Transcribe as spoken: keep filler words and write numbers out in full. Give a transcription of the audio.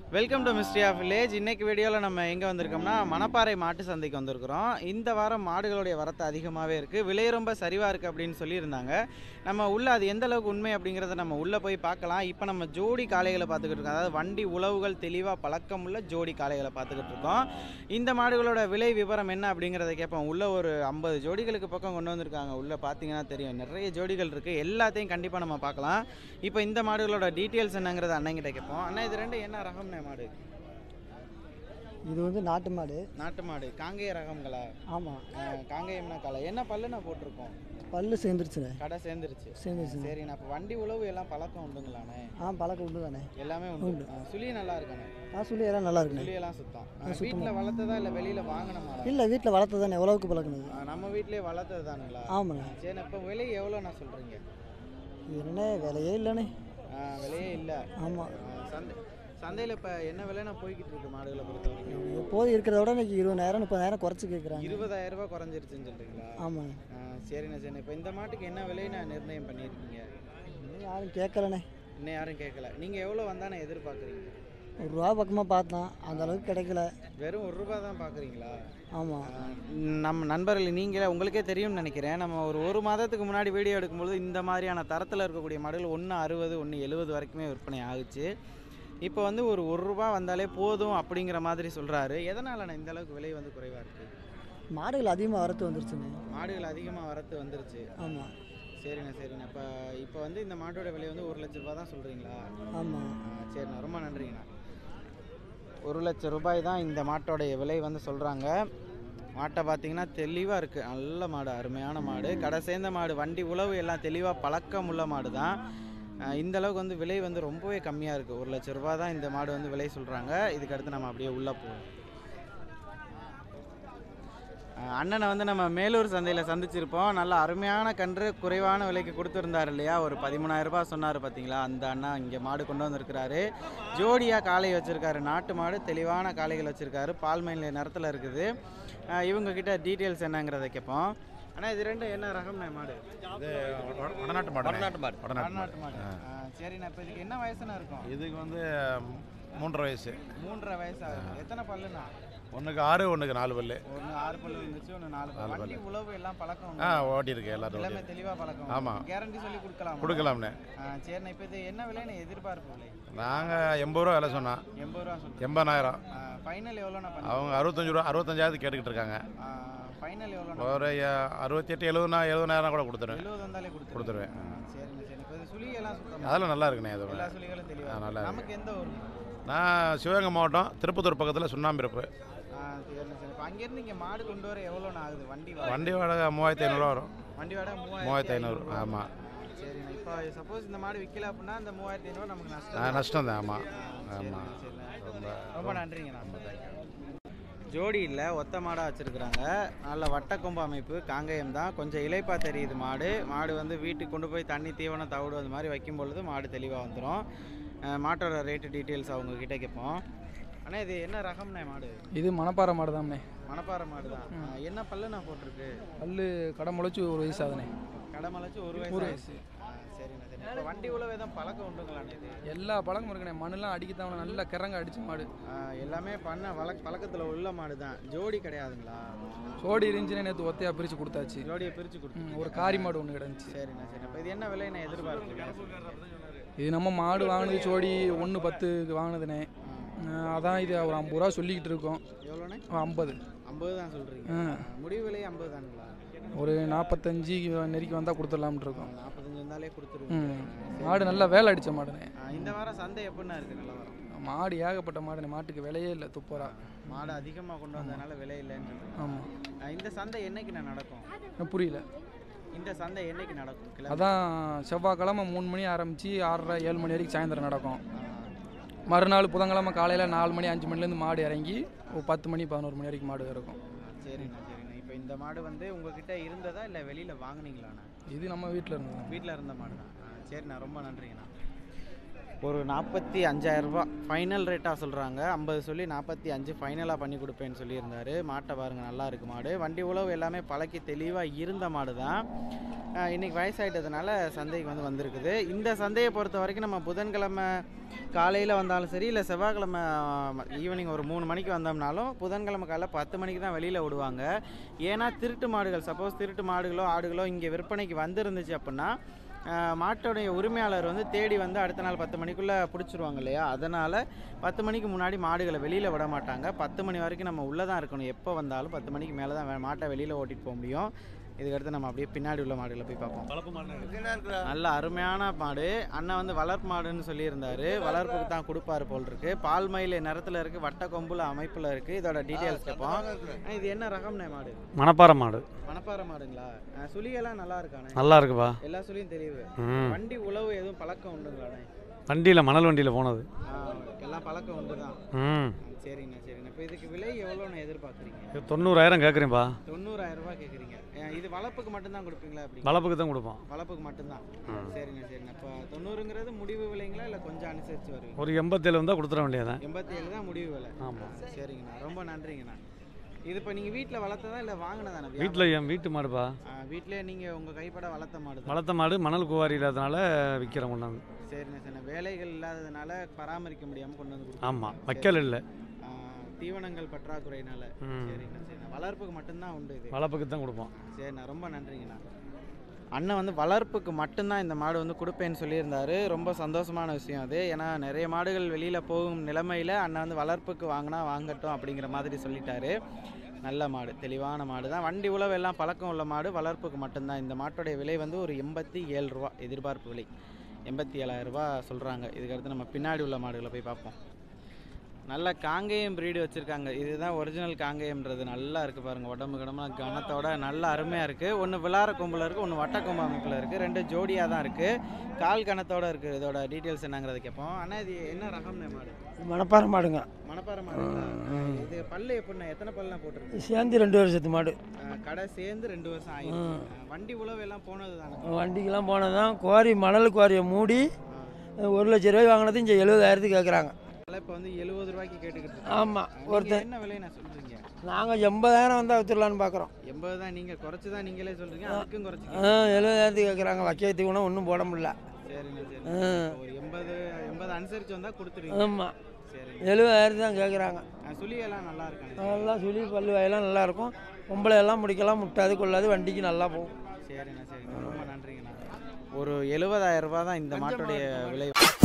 Welcome to mystery of village. இன்றைக்கி வீடியோவில் நம்ம எங்கே வந்திருக்கோம்னா மணப்பாறை மாட்டு சந்தைக்கு வந்திருக்கிறோம். இந்த வாரம் மாடுகளுடைய வரத்து அதிகமாகவே இருக்குது, விலை ரொம்ப சரிவாக இருக்குது அப்படின்னு சொல்லியிருந்தாங்க. நம்ம உள்ளே அது எந்த அளவுக்கு உண்மை அப்படிங்கிறத நம்ம உள்ளே போய் பார்க்கலாம். இப்போ நம்ம ஜோடி காளைகளை பார்த்துக்கிட்டு இருக்கோம், அதாவது வண்டி உழவுகள் தெளிவாக பழக்கமுள்ள ஜோடி காளைகளை பார்த்துக்கிட்டு இருக்கோம். இந்த மாடுகளோட விலை விவரம் என்ன அப்படிங்கிறத கேட்போம். உள்ளே ஒரு ஐம்பது ஜோடிகளுக்கு பக்கம் கொண்டு வந்திருக்காங்க. உள்ளே பார்த்தீங்கன்னா தெரியும், நிறைய ஜோடிகள் இருக்குது, எல்லாத்தையும் கண்டிப்பாக நம்ம பார்க்கலாம். இப்போ இந்த மாடுகளோட டீட்டெயில்ஸ் என்னங்கிறத அண்ணங்கிட்ட கேட்போம். அண்ணா, இது ரெண்டு என்ன ரகம் மாடு? இது வந்து நாட்டு மாடு. நாட்டு மாடு காங்கேய ரகங்களா? ஆமாம், காங்கேயம்னா காலை. என்ன பல்லுனா போட்டிருக்கோம்? பல்லு சேர்ந்துருச்சுண்ணே. கடை சேர்ந்துருச்சு. சேர்ந்துருச்சு. சரிண்ணா. அப்போ வண்டி உழவு எல்லாம் பழக்கம் உண்டுங்களாண்ணே? ஆ, பழக்கம் உண்டு தானே. எல்லாமே உண்டு. சுழி நல்லா இருக்கானே? ஆ, சுழி எல்லாம் நல்லா இருக்குண்ணே. சுழி எல்லாம் சுத்தம். வீட்டில் வளர்த்ததா இல்லை வெளியில் வாங்கின மாடா? இல்லை, வீட்டில் வளர்த்தது தானே. எவ்வளவுக்கு பழக்கணுது? நம்ம வீட்டிலே வளர்த்தது தானுங்களா? ஆமாண்ணே. சரி, இப்போ விலை எவ்வளோண்ணா சொல்கிறீங்க? என்னண்ணே, விலையே இல்லைண்ணே. விலையே இல்லை. ஆமாம். சந்தை சந்தையில் இப்போ என்ன விலைனா போய்கிட்டு இருக்கு மாடுகளை பொறுத்த வரைக்கும்? எப்போது இருக்கிறத விட இன்னைக்கு இருபதாயிரம் முப்பதாயிரம் குறைச்சி கேட்குறாங்க. இருபதாயிரம் ரூபாய் குறைஞ்சிருச்சுன்னு சொல்கிறீங்களா? ஆமாண்ணே. சரிண்ணே சரிண்ணே. இப்போ இந்த மாட்டுக்கு என்ன விலைன்னு நிர்ணயம் பண்ணியிருக்கீங்க? இன்னும் யாரும் கேட்கலண்ணே. இன்னும் யாரும் கேட்கல. நீங்கள் எவ்வளோ வந்தானே எதிர்பார்க்குறீங்க? ஒரு ரூபா பக்கமாக பார்த்தோம், அந்த அளவுக்கு கிடைக்கல. வெறும் ஒரு ரூபா தான் பார்க்குறீங்களா? ஆமாம். நம்ம நண்பர்கள் நீங்களே உங்களுக்கே தெரியும்னு நினைக்கிறேன். நம்ம ஒரு ஒரு மாதத்துக்கு முன்னாடி வீடியோ எடுக்கும்போது இந்த மாதிரியான தரத்தில் இருக்கக்கூடிய மாடுகள் ஒன்று அறுபது ஒன்று எழுபது வரைக்குமே விற்பனை ஆகுச்சு. இப்போ வந்து ஒரு ஒரு ரூபா வந்தாலே போதும் அப்படிங்கிற மாதிரி சொல்கிறாரு. எதனால் நான் இந்த அளவுக்கு விலை வந்து குறைவாக இருக்குது? மாடுகள் அதிகமாக வரத்து வந்துருச்சுண்ணே. மாடுகள் அதிகமாக வரத்து வந்துருச்சு. ஆமாம். சரிண்ணா சரிண்ணா. இப்போ இப்போ வந்து இந்த மாட்டோட விலை வந்து ஒரு லட்ச ரூபா தான் சொல்கிறீங்களா? ஆமாம். சரிண்ணா, ரொம்ப நன்றிங்கண்ணா. ஒரு லட்சம் ரூபாய் தான் இந்த மாட்டோடைய விலை வந்து சொல்கிறாங்க. மாட்டை பார்த்தீங்கன்னா தெளிவாக இருக்குது, நல்ல மாடு, அருமையான மாடு, கடை சேர்ந்த மாடு, வண்டி உழவு எல்லாம் தெளிவாக பழக்கம் உள்ள மாடு தான். இந்த அளவுக்கு வந்து விலை வந்து ரொம்பவே கம்மியாக இருக்குது. ஒரு லட்ச ரூபா தான் இந்த மாடு வந்து விலை சொல்கிறாங்க. இதுக்கு அடுத்து நம்ம அப்படியே உள்ளே போவோம். அண்ணனை வந்து நம்ம மேலூர் சந்தையில் சந்திச்சிருப்போம். நல்ல அருமையான கன்று குறைவான விலைக்கு கொடுத்துருந்தார் இல்லையா? ஒரு பதிமூணாயிரம் ரூபாய் சொன்னார் பார்த்தீங்களா? அந்த அண்ணா இங்கே மாடு கொண்டு வந்திருக்கிறாரு. ஜோடியாக காளை வச்சுருக்காரு, நாட்டு மாடு, தெளிவான காளைகள் வச்சுருக்காரு, பால் மயில நிறத்தில் இருக்குது. இவங்கக்கிட்ட டீட்டெயில்ஸ் என்னங்கிறத கேட்போம். ஆனால் இது ரெண்டு என்ன ரகம்ண்ணே மாடு? இது வடநாட்டு மாடு. வடநாட்டு மாடு. வடநாட்டு மாடு. சரிண்ணா. இப்போ இதுக்கு என்ன வயசுனா இருக்கும்? இதுக்கு வந்து மூன்றரை வயசு. மூன்றரை வயசு ஆகுது. எத்தனை பல்லுண்ணா? ஒன்றுக்கு ஆறு, ஒன்றுக்கு நாலு பல்லு. ஒன்று ஆறு பல்லு இருந்துச்சு, ஒன்று நாலு பல்லு. வண்டி உழவு எல்லாம் பழக்கம்? ஆ, ஓட்டி இருக்கு எல்லாரும். எல்லாமே தெளிவாக பழக்கம். ஆமாம். கேரண்டி சொல்லி கொடுக்கலாம்? கொடுக்கலாம்ண்ணே. சரிண்ணா. இப்போ இது என்ன விலைன்னு எதிர்பார்ப்பு விலை? நாங்கள் எண்பது ரூபா விலை சொன்னோம். எண்பது ரூபா சொல்லுங்கள். எண்பதாயிரம். ஃபைனல் எவ்வளோண்ணா? அவங்க அறுபத்தஞ்சு ரூபா அறுபத்தஞ்சாயிரத்து கேட்டுக்கிட்டு இருக்காங்க. ஃபைனல் எவ்வளோ? ஒரு அறுபத்தி எட்டு எழுபதுனா எழுபதாயிரம் கூட கொடுத்துருவேன். எழுபது வந்தாலே கொடுத்துருவேன். சரிண்ணா சரி. இப்போ இது சுழி எல்லாம் சுத்தம்? அதெல்லாம் நல்லா இருக்குண்ணே. அது எல்லா சுழிகளும் தெளிவாக நல்லா. நமக்கு எந்த ஊர்? நான் சிவகங்கை மாவட்டம், திருப்பத்தூர் பக்கத்தில் சுண்ணாம்பிருப்பு. அங்கேருந்து இங்கே மாடு கொண்டு வர எவ்வளோண்ணா ஆகுது வண்டி? வண்டி வாடகை மூவாயிரத்தி ஐநூறுரூவா வரும். வண்டி வாடகை மூவாயிரத்தி ஐநூறு. ஆமாம். சரிண்ணா. இப்போ சப்போஸ் இந்த மாடு விற்கல அப்படின்னா அந்த மூவாயிரத்தி ஐநூறுவா நமக்கு நஷ்டம்? நஷ்டம் தான். ஆமாம் ஆமாம். ரொம்ப ரொம்ப நன்றிங்கண்ணா. ஜோடி இல்லை, ஒத்த மாடாக வச்சுருக்குறாங்க. நல்ல வட்டக்கொம்பு அமைப்பு, காங்கேயம் தான். கொஞ்சம் இலைப்பாக தெரியுது மாடு. மாடு வந்து வீட்டுக்கு கொண்டு போய் தண்ணி தீவனம் தவிடு அது மாதிரி வைக்கும் பொழுது மாடு தெளிவாக வந்துடும். மாட்டோட ரேட்டு டீட்டெயில்ஸ் அவங்கக்கிட்ட கேட்போம். ஆனால் இது என்ன ரகம்ண்ணே மாடு? இது மணப்பாறை மாடு தான்ண்ணே. மணப்பாறை மாடு தான். என்ன பல்லு நான் போட்டிருக்கு? பல்லு கடை முளைச்சி ஒரு வயசு ஆகுதுண்ணே. கடை முளைச்சி ஒரு வயசு வயசு. சரிண்ணா சரி. இப்போ வண்டி உழவு எதுவும் பழக்கம் உண்டுங்களாண்ணே? இது எல்லா பழக்கமும் இருக்குண்ணே. மண்ணெல்லாம் அடிக்கத்தான் நல்லா கிறங்க அடித்த மாடு. எல்லாமே பண்ண வழக்க பழக்கத்தில் உள்ள மாடு தான். ஜோடி கிடையாதுங்களா? ஜோடி இருந்துச்சுன்னா நேற்று ஒத்தையாக பிரித்து கொடுத்தாச்சு. ஜோடியை பிரித்து கொடுத்து ஒரு காரி மாடு ஒன்று கிடந்துச்சு. சரிண்ணா சரி. இப்போ இது என்ன விலை நான் எதிர்பார்க்குறேன்? இது நம்ம மாடு வாங்கினது ஜோடி ஒன்று பத்துக்கு வாங்கினதுண்ணே. அதான் இது ஒரு ஐம்பது ரூபா சொல்லிக்கிட்டு இருக்கோம். எவ்வளோண்ணே? ஐம்பது. ஐம்பது தான் சொல்கிறீங்க? முடிவு விலை ஐம்பது தானுங்களா? ஒரு நாற்பத்தஞ்சு நெருக்கி வந்தால் கொடுத்துடலாம்னு இருக்கோம். நாற்பத்தஞ்சு வந்தாலே கொடுத்துருவோம். மாடு நல்லா வேலை அடித்த மாடுண்ணே. இந்த வாரம் சந்தை எப்படின்னா இருக்குது? நல்லா வரும். மாடு ஏகப்பட்ட மாடுண்ணே. மாட்டுக்கு விலையே இல்லை, துப்புரா. மாடு அதிகமாக கொண்டு வந்ததுனால விலை இல்லைன்னு. ஆமாம். இந்த சந்தை என்னைக்கு நான் நடக்கும்? புரியல. இந்த சந்தை என்னைக்கு நடக்கும்? அதான் செவ்வாய்க்கிழமை மூணு மணி ஆரம்பித்து ஆறரை ஏழு மணி வரைக்கும் சாயந்தரம் நடக்கும். மறுநாள் புதன்கிழமை காலையில் நாலு மணி அஞ்சு மணிலேருந்து மாடு இறங்கி ஒரு பத்து மணி பதினோரு மணி வரைக்கும் மாடு இருக்கும். சரிண்ணா சரிண்ணா. இப்போ இந்த மாடு வந்து உங்ககிட்ட இருந்ததா இல்லை வெளியில் வாங்கினீங்களாண்ணா? இது நம்ம வீட்டில் இருந்தது. வீட்டில் இருந்த மாடு தான். சரிண்ணா, ரொம்ப நன்றிங்கண்ணா. ஒரு நாற்பத்தி அஞ்சாயிரரூபா ஃபைனல் ரேட்டாக சொல்கிறாங்க. ஐம்பது சொல்லி நாற்பத்தி அஞ்சு ஃபைனலாக பண்ணி கொடுப்பேன்னு சொல்லியிருந்தார். மாட்டை பாருங்கள், நல்லா இருக்கு மாடு. வண்டி உழவு எல்லாமே பழக்கி தெளிவாக இருந்த மாடு தான். இன்றைக்கி வயசாகிட்டதுனால சந்தைக்கு வந்து வந்திருக்குது. இந்த சந்தையை பொறுத்த வரைக்கும் நம்ம புதன்கிழமை காலையில் வந்தாலும் சரி, இல்லை செவ்வாய்க்கிழமை ஈவினிங் ஒரு மூணு மணிக்கு வந்தோம்னாலும் புதன்கிழமை காலையில் பத்து மணிக்கு தான் வெளியில் விடுவாங்க. ஏன்னா திருட்டு மாடுகள், சப்போஸ் திருட்டு மாடுகளோ ஆடுகளோ இங்கே விற்பனைக்கு வந்துருந்துச்சு அப்படின்னா மாட்டோடைய உரிமையாளர் வந்து தேடி வந்து அடுத்த நாள் பத்து மணிக்குள்ளே பிடிச்சிருவாங்க இல்லையா. அதனால் பத்து மணிக்கு முன்னாடி மாடுகளை வெளியில் விட மாட்டாங்க. பத்து மணி வரைக்கும் நம்ம உள்ளே தான் இருக்கணும். எப்போ வந்தாலும் பத்து மணிக்கு மேலே தான் மாட்டை வெளியில் ஓட்டிகிட்டு போக முடியும். இதுக்கடுத்து நம்ம அப்படியே பின்னாடி உள்ள மாடுகளை போய் பார்ப்போம். நல்ல அருமையான மாடு. அண்ணன் வந்து வளர்ப்பு மாடுன்னு சொல்லியிருந்தார். வளர்ப்புக்கு தான் கொடுப்பாரு போல் இருக்கு. பால் மயில் நிறத்தில் இருக்குது, வட்ட கொம்புல அமைப்பில் இருக்குது. இதோட டீட்டெயில்ஸ் கேட்போம். இது என்ன ரகம்னே மாடு? மணப்பாறை மாடு. மணப்பாறை மாடுங்களா? சுழியெல்லாம் நல்லா இருக்கானே? நல்லா இருக்குப்பா, எல்லா சுழியும் தெரியுது. வண்டி உழவு எதுவும் பழக்கம் உண்டுங்களாண்ணே? வண்டியில் மணல் வண்டியில் போனது எல்லாம் பழக்கம் உண்டு தான். ம் சரிங்கண்ணா சரிண்ணா. இப்போ இதுக்கு விலை எவ்வளோண்ணா எதிர்பார்க்குறீங்க? தொண்ணூறாயிரம் கேட்குறீங்கப்பா. தொண்ணூறாயிரம் ரூபாய் கேட்குறீங்க. இது வளர்ப்புக்கு மட்டும்தான் கொடுப்பீங்களா? அப்படி வளர்ப்புக்கு தான் கொடுப்போம். வளர்ப்புக்கு மட்டும்தான். சரிண்ணா சரிண்ணா. இப்போ தொண்ணூறுங்கிறது முடிவு விலைங்களா இல்லை கொஞ்சம் அனுசரித்து வருவீங்க? ஒரு எண்பத்தேழு வந்தால் கொடுத்துட வேண்டியதான். எண்பத்தேழு தான் முடிவு விலை. ஆமாம். சரிங்கண்ணா, ரொம்ப நன்றிங்கண்ணா. இது இப்போ நீங்கள் வீட்டில் வளர்த்ததா இல்லை வாங்கினதானே? வீட்டில் என் வீட்டு மாடுப்பா. வீட்டிலே நீங்கள் உங்கள் கைப்பட வளர்த்த மாடு? வளர்த்த மாடு மணல் குவாரி இல்லாதனால விற்கிறோம் கொண்டாந்து. சரிண்ணா சரிண்ணா. வேலைகள் இல்லாததுனால பராமரிக்க முடியாமல் கொண்டு வந்து கொடுத்தோம். ஆமாம், வைக்கல் இல்லை, தீவனங்கள் பற்றாக்குறையினால. சரிங்கண்ணா சரிண்ணா. வளர்ப்புக்கு மட்டும்தான் உண்டு இது? வளர்ப்புக்கு தான் கொடுப்போம். சரிண்ணா, ரொம்ப நன்றிங்கண்ணா. அண்ணன் வந்து வளர்ப்புக்கு மட்டும்தான் இந்த மாடு வந்து கொடுப்பேன்னு சொல்லியிருந்தார். ரொம்ப சந்தோஷமான விஷயம் அது. ஏன்னா நிறைய மாடுகள் வெளியில் போகும் நிலைமையில் அண்ணன் வந்து வளர்ப்புக்கு வாங்கினா வாங்கட்டும் அப்படிங்கிற மாதிரி சொல்லிட்டாரு. நல்ல மாடு, தெளிவான மாடு தான். வண்டி உழவு எல்லாம் பழக்கம் உள்ள மாடு. வளர்ப்புக்கு மட்டும்தான். இந்த மாட்டோடைய விலை வந்து ஒரு எண்பத்தி ஏழு ரூபா எதிர்பார்ப்பு விலை. எண்பத்தி ஏழாயிரம் ரூபா சொல்கிறாங்க. இதுக்கடுத்து நம்ம பின்னாடி உள்ள மாடுகளை போய் பார்ப்போம். நல்ல காங்கேயம் ப்ரீடு வச்சுருக்காங்க. இதுதான் ஒரிஜினல் காங்கேயம்ன்றது. நல்லா இருக்குது பாருங்கள், உடம்பு கிடம்புலாம் கனத்தோட நல்ல அருமையாக இருக்குது. ஒன்று விளார கொம்பில் இருக்குது, ஒன்று வட்ட கொம்பு அமைப்பில் இருக்குது. ரெண்டு ஜோடியாக தான் இருக்குது. கால் கணத்தோடு இருக்குது. இதோட டீட்டெயில்ஸ் என்னங்கிறத கேட்போம். ஆனால் இது என்ன ரகம்னே மாடு? மணப்பாறை மாடுங்க. மணப்பாறை மாடு. இது பல்லு எப்படின்னா எத்தனை பல்லாம் போட்டிருக்கு? சேர்ந்து ரெண்டு வருஷத்து மாடு. கடை சேர்ந்து ரெண்டு வருஷம் ஆகிடுச்சு. வண்டி உழவு எல்லாம் போனது தானே? வண்டிக்கெல்லாம் போனது தான். குவாரி மணல் குவாரியை மூடி ஒரு லட்ச ரூபாய் வாங்கினது இங்கே எழுபதாயிரத்துக்கு கேட்குறாங்க. இப்போ வந்து எழுபது ரூபாய்க்கு கேட்டுக்கிட்டு. ஆமாம். ஒருத்தர் என்ன விலை நான் சொல்கிறீங்க? நாங்கள் எண்பதாயிரம் வந்தால் வித்துடலான்னு பார்க்குறோம். எண்பது தான் நீங்கள் குறைச்சி தான் நீங்களே சொல்கிறீங்க. அதுக்கும் குறைச்சி ஆ எழுபதாயிரத்துக்கு கேட்குறாங்க. வைக்கிறதுக்கு கூட ஒன்றும் போட முடியல. சரிண்ணா சரி. ஒரு எண்பது எண்பது அனுசரித்து வந்தால் கொடுத்துருவீங்க. ஆமாம். சரி, எழுபதாயிரத்து தான் கேட்குறாங்க. சுழியெல்லாம் நல்லா இருக்காங்க. நல்லா சுழி பல்லு வயெல்லாம் நல்லாயிருக்கும். பொம்பளை எல்லாம் முடிக்கலாம், முட்டாது கொள்ளாது, வண்டிக்கு நல்லா போகும். சரிண்ணா சரிண்ணா, ரொம்ப நன்றிங்கண்ணா. ஒரு எழுபதாயிரம் ரூபா தான் இந்த மாட்டுடைய விலை.